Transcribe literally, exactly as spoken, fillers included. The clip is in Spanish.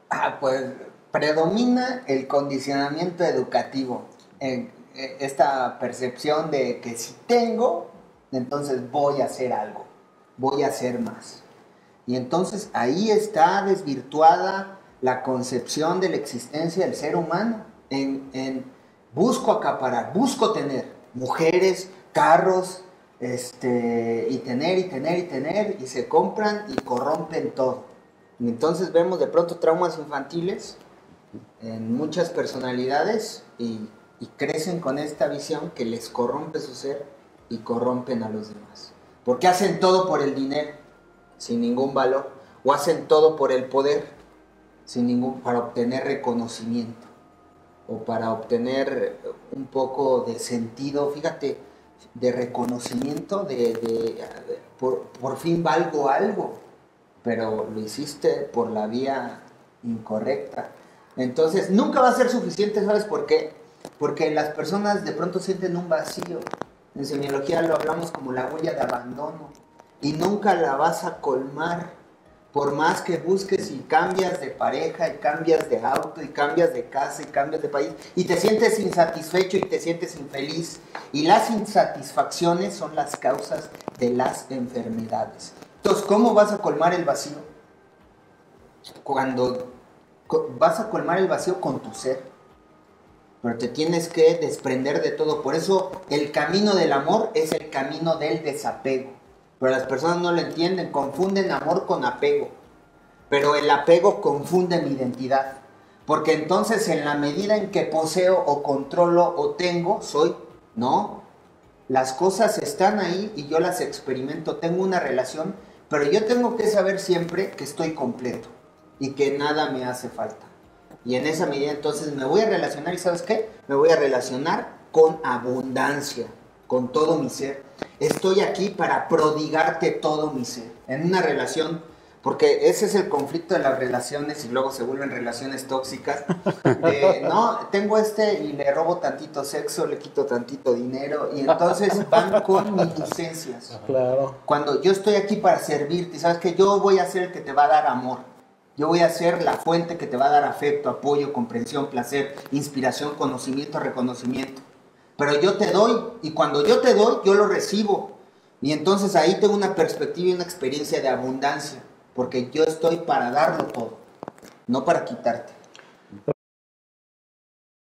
Ah, pues predomina el condicionamiento educativo, eh, eh, esta percepción de que si tengo, entonces voy a hacer algo, voy a hacer más. Y entonces ahí está desvirtuada la concepción de la existencia del ser humano. En, en busco acaparar, busco tener mujeres, carros, este, y tener y tener y tener, y se compran y corrompen todo. Y entonces vemos de pronto traumas infantiles en muchas personalidades y, y crecen con esta visión que les corrompe su ser y corrompen a los demás. Porque hacen todo por el dinero, sin ningún valor, o hacen todo por el poder, sin ningún, para obtener reconocimiento, o para obtener un poco de sentido, fíjate, de reconocimiento, de, de, de por, por fin valgo algo, pero lo hiciste por la vía incorrecta. Entonces, nunca va a ser suficiente, ¿sabes por qué? Porque las personas de pronto sienten un vacío. En semiología lo hablamos como la huella de abandono. Y nunca la vas a colmar. Por más que busques y cambias de pareja, y cambias de auto, y cambias de casa, y cambias de país, y te sientes insatisfecho y te sientes infeliz. Y las insatisfacciones son las causas de las enfermedades. Entonces, ¿cómo vas a colmar el vacío? Cuando vas a colmar el vacío con tu ser, pero te tienes que desprender de todo. Por eso el camino del amor es el camino del desapego, pero las personas no lo entienden, confunden amor con apego, pero el apego confunde mi identidad, porque entonces en la medida en que poseo o controlo o tengo, soy. No, las cosas están ahí y yo las experimento, tengo una relación, pero yo tengo que saber siempre que estoy completo y que nada me hace falta. Y en esa medida entonces me voy a relacionar, ¿y sabes qué? Me voy a relacionar con abundancia, con todo mi ser. Estoy aquí para prodigarte todo mi ser. En una relación, porque ese es el conflicto de las relaciones y luego se vuelven relaciones tóxicas. De, no, tengo este y le robo tantito sexo, le quito tantito dinero y entonces van con minucencias. Claro. Cuando yo estoy aquí para servirte, ¿sabes qué? Yo voy a ser el que te va a dar amor. Yo voy a ser la fuente que te va a dar afecto, apoyo, comprensión, placer, inspiración, conocimiento, reconocimiento. Pero yo te doy, y cuando yo te doy, yo lo recibo. Y entonces ahí tengo una perspectiva y una experiencia de abundancia, porque yo estoy para darlo todo, no para quitarte.